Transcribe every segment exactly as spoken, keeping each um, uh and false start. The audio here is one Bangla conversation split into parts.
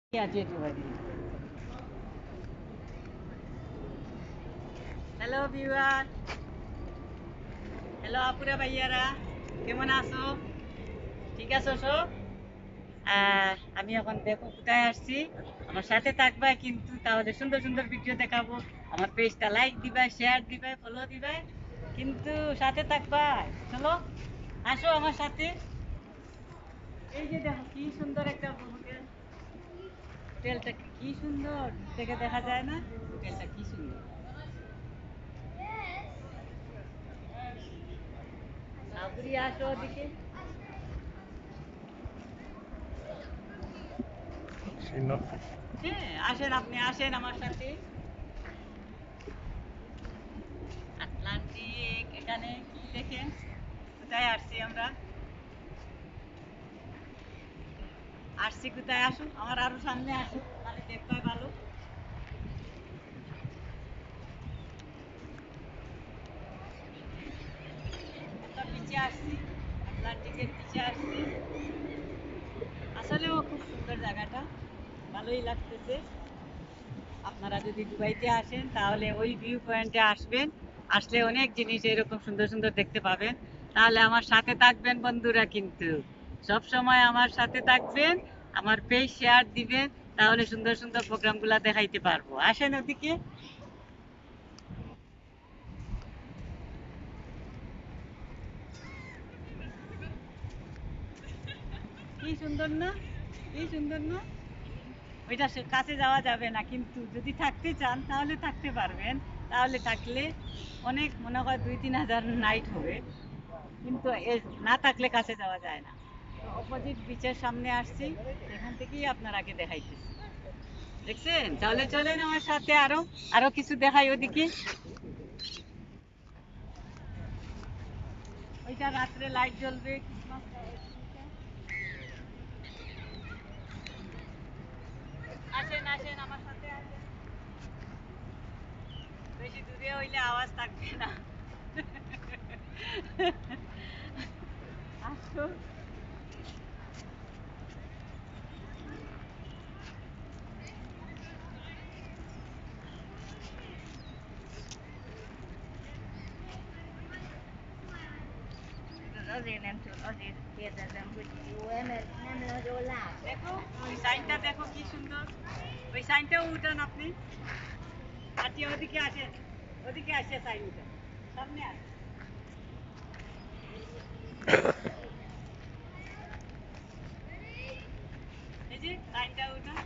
হ্যালো ভিউয়ার, হ্যালো আপুরা ভাইয়ারা, কেমন আছো? ঠিক আছো সব? আহ, আমি এখন দেখো কোথায় আসছি। আমার সাথে থাকবা কিন্তু, তাহলে সুন্দর সুন্দর ভিডিও দেখাবো। আমার পেজটা লাইক দিবা, শেয়ার দিবা, ফলো দিবা, কিন্তু সাথে থাকবা। চলো আসো আমার সাথে। এই যে দেখো কি সুন্দর একটা হোটেল। হোটেলটা কি সুন্দর, দূর থেকে দেখা যায় না? হোটেলটা কি সুন্দর। তাড়াতাড়ি আসো ওদিকে। হ্যাঁ, আসেন, আপনি আসেন আমার সাথে। আটলান্টিক, এখানে কি দেখেন, কোথায় আসছি আমরা? আসছি কোথায়? আসুন আমার আরো সামনে আসুন, তাহলে দেখতে ভালো। একটা বিচে আসছি, আটলান্টিকের বিচে আসছি। আসলেও খুব সুন্দর জায়গাটা, ভালোই লাগতেছে। আপনারা যদি দুবাইতে আসেন তাহলে ওই ভিউ পয়েন্টে আসবেন। আসলে অনেক জিনিস এরকম সুন্দর সুন্দর দেখতে পাবেন। তাহলে আমার সাথে থাকবেন বন্ধুরা, কিন্তু সব সময় আমার সাথে থাকবেন, আমার পেজ শেয়ার দিবেন, তাহলে সুন্দর সুন্দর প্রোগ্রামগুলো দেখাইতে পারবো। আসেন ওদিকে। কি সুন্দর না? কি সুন্দর না? ওইটা সে কাছে যাওয়া যাবে না, কিন্তু যদি থাকতে চান তাহলে থাকতে পারবেন। তাহলে থাকলে অনেক, মনে হয় দুই তিন হাজার নাইট হবে, কিন্তু এ না থাকলে কাছে যাওয়া যায় না। তো অপোজিট বিচের সামনে আসছি, এখান থেকেই আপনার আগে দেখাইতেছি। দেখছেন? তাহলে চলেন আমার সাথে, আরো আরো কিছু দেখাই ওদিকে। ওইটা রাত্রে লাইট জ্বলবে, ক্রিসমাস। আসেন আসেন আমার সাথে আসেন। বেশি দূরে হইলে আওয়াজ থাকবে না। আসো। Azért nem tud, azért kérdezem, hogy jó-e, mert nem nagyon látok. দেখো ওই সাইনটা, দেখো কি সুন্দর। ওই সাইনটাও উঠান আপনি। আচ্ছা ওদিকে আসেন, ওদিকে আসে সাইন উঠান, সামনে আসেন। এই যে সাইনটা উঠান।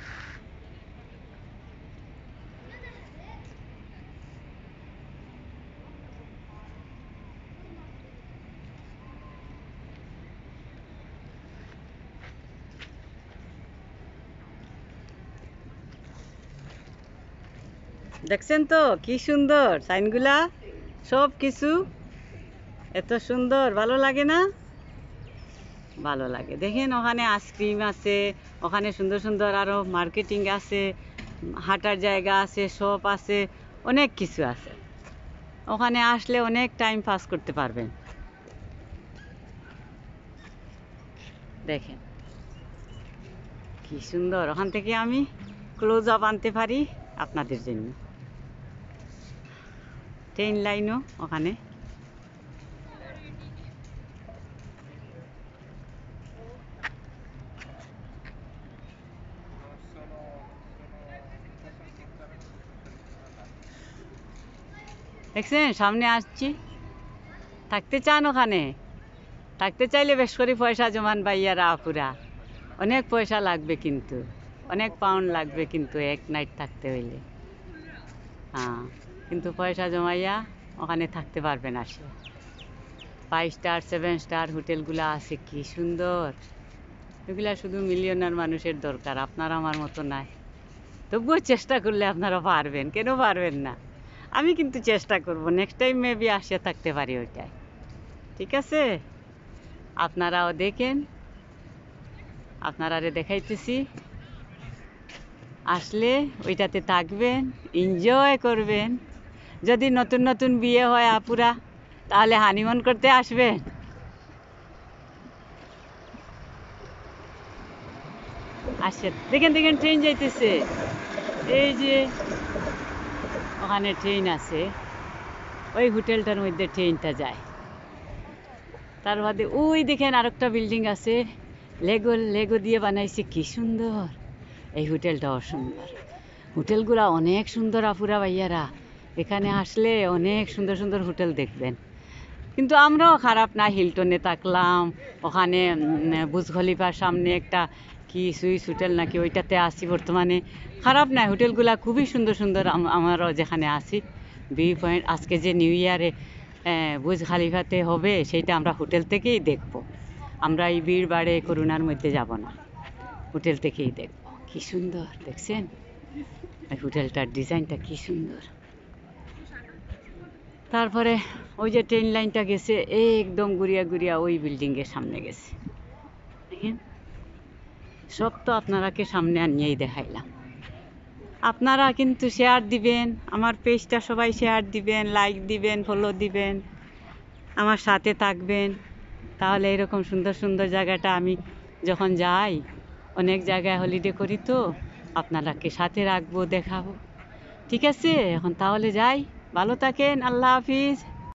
দেখছেন তো কি সুন্দর সাইনগুলা, সব কিছু এত সুন্দর, ভালো লাগে না? ভালো লাগে। দেখেন ওখানে আইসক্রিম আছে, ওখানে সুন্দর সুন্দর আরো মার্কেটিং আছে, হাঁটার জায়গা আছে, শপ আছে, অনেক কিছু আছে। ওখানে আসলে অনেক টাইম পাস করতে পারবেন। দেখেন কি সুন্দর, ওখান থেকে আমি ক্লোজ আপ আনতে পারি আপনাদের জন্য। ট্রেন লাইনও ওখানে। দেখছেন সামনে আসছি। থাকতে চান ওখানে? থাকতে চাইলে বেশ করে পয়সা জমান ভাইয়ারা আপুরা। অনেক পয়সা লাগবে কিন্তু, অনেক পাউন্ড লাগবে কিন্তু এক নাইট থাকতে হইলে। হ্যাঁ, কিন্তু পয়সা জমাইয়া ওখানে থাকতে পারবেন আসে। ফাইভ স্টার সেভেন স্টার হোটেলগুলো আছে, কি সুন্দর। এগুলা শুধু মিলিয়নার মানুষের দরকার, আপনার আমার মতো নাই। তবুও চেষ্টা করলে আপনারা পারবেন, কেন পারবেন না? আমি কিন্তু চেষ্টা করব, নেক্সট টাইম মেবি আসে থাকতে পারি ওইটাই। ঠিক আছে, আপনারাও দেখেন, আপনারা দেখাইতেছি। আসলে ওইটাতে থাকবেন, এনজয় করবেন। যদি নতুন নতুন বিয়ে হয় আপুরা, তাহলে হানিমুন করতে আসবেন। আস আসেন, দেখেন দেখেন ট্রেন যাইতেছে, এই যে ওখানে ট্রেন আছে, ওই হোটেলটার মধ্যে ট্রেনটা যায়। তার বাদে ওই দেখেন আরেকটা বিল্ডিং আছে, লেগো লেগো দিয়ে বানাইছে, কি সুন্দর। এই হোটেলটাও সুন্দর, হোটেলগুলা অনেক সুন্দর আপুরা ভাইয়ারা, এখানে আসলে অনেক সুন্দর সুন্দর হোটেল দেখবেন। কিন্তু আমরাও খারাপ না, হিলটনে থাকলাম, ওখানে বুর্জ খলিফার সামনে একটা কি সুইস হোটেল নাকি, ওইটাতে আসি বর্তমানে। খারাপ না, হোটেলগুলা খুবই সুন্দর সুন্দর। আম- আমারও যেখানে আসি বি পয়েন্ট, আজকে যে নিউ ইয়ারে বুর্জ খলিফাতে হবে, সেইটা আমরা হোটেল থেকেই দেখব। আমরা এই ভিড় বাড়ে করোনার মধ্যে যাব না, হোটেল থেকেই দেখব। কি সুন্দর দেখছেন, এই হোটেলটার ডিজাইনটা কি সুন্দর। তারপরে ওই যে ট্রেন লাইনটা গেছে, একদম ঘুরিয়া ঘুরিয়া ওই বিল্ডিংয়ের সামনে গেছে, দেখেন। সব তো আপনারাকে সামনে আনিয়েই দেখাইলাম। আপনারা কিন্তু শেয়ার দিবেন, আমার পেজটা সবাই শেয়ার দিবেন, লাইক দিবেন, ফলো দিবেন, আমার সাথে থাকবেন। তাহলে এরকম সুন্দর সুন্দর জায়গাটা আমি যখন যাই, অনেক জায়গায় হলিডে করি, তো আপনারাকে সাথে রাখবো, দেখাবো। ঠিক আছে, এখন তাহলে যাই, ভালো থাকেন, আল্লাহ হাফিজ।